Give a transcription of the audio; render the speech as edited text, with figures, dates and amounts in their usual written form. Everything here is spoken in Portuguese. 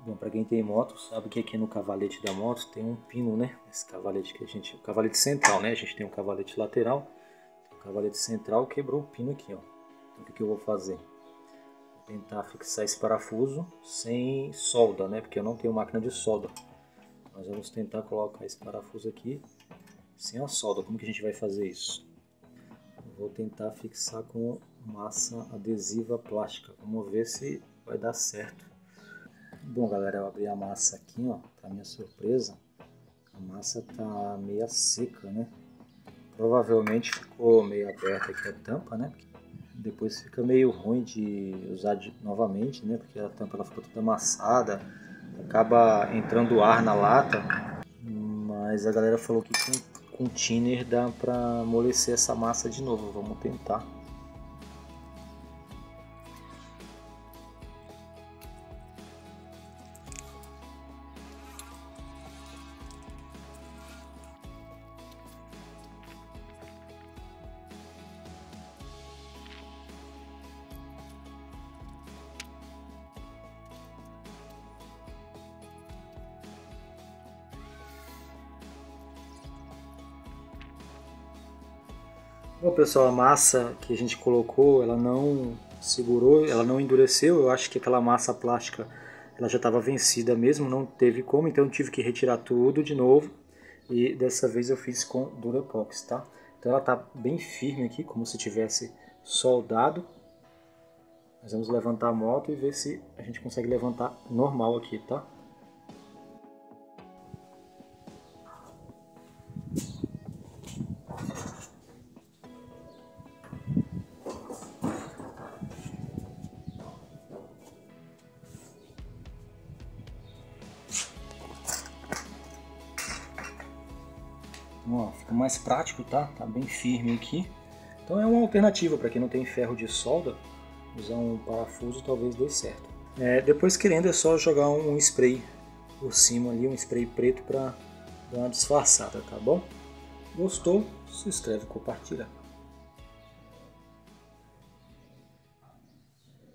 Bom, para quem tem moto, sabe que aqui no cavalete da moto tem um pino, né? Esse cavalete que o cavalete central, né? A gente tem um cavalete lateral, o cavalete central quebrou o pino aqui, ó. Então o que eu vou fazer? Vou tentar fixar esse parafuso sem solda, né? Porque eu não tenho máquina de solda. Nós vamos tentar colocar esse parafuso aqui sem a solda. Como que a gente vai fazer isso? Eu vou tentar fixar com massa adesiva plástica. Vamos ver se vai dar certo. Bom, galera, eu abri a massa aqui, ó, para minha surpresa, a massa tá meio seca, né? Provavelmente ficou meio aberta aqui a tampa, né? Depois fica meio ruim de usar novamente, né? Porque a tampa ela ficou toda amassada, acaba entrando ar na lata, mas a galera falou que com thinner dá para amolecer essa massa de novo. Vamos tentar. Bom, pessoal, a massa que a gente colocou, ela não segurou, ela não endureceu. Eu acho que aquela massa plástica ela já estava vencida mesmo, não teve como, então eu tive que retirar tudo de novo. E dessa vez eu fiz com Durepox, tá? Então ela tá bem firme aqui, como se tivesse soldado. Nós vamos levantar a moto e ver se a gente consegue levantar normal aqui, tá? Ó, fica mais prático, tá? Tá bem firme aqui. Então é uma alternativa para quem não tem ferro de solda, usar um parafuso talvez dê certo. Depois, querendo, é só jogar um spray por cima ali, um spray preto para dar uma disfarçada, tá bom? Gostou? Se inscreve e compartilha.